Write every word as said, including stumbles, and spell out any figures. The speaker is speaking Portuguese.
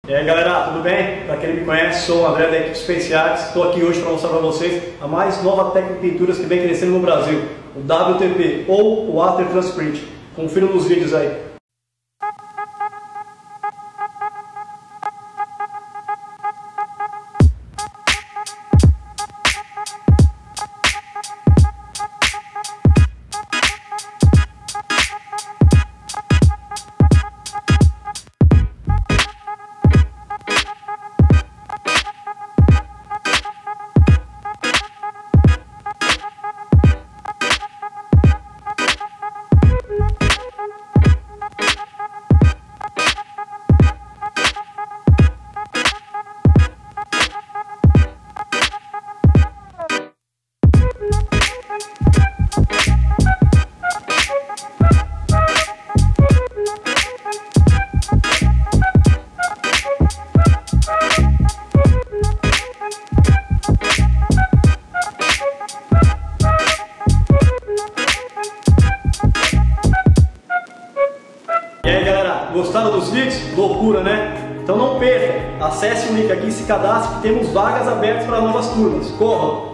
E aí galera, tudo bem? Para quem não me conhece, sou o André da equipe Space Arts. Estou aqui hoje para mostrar para vocês a mais nova técnica de pinturas que vem crescendo no Brasil, o W T P ou o Water Transprint. Confira nos vídeos aí. E aí galera, gostaram dos vídeos? Loucura, né? Então não perca, acesse o link aqui e se cadastre que temos vagas abertas para novas turmas. Corram!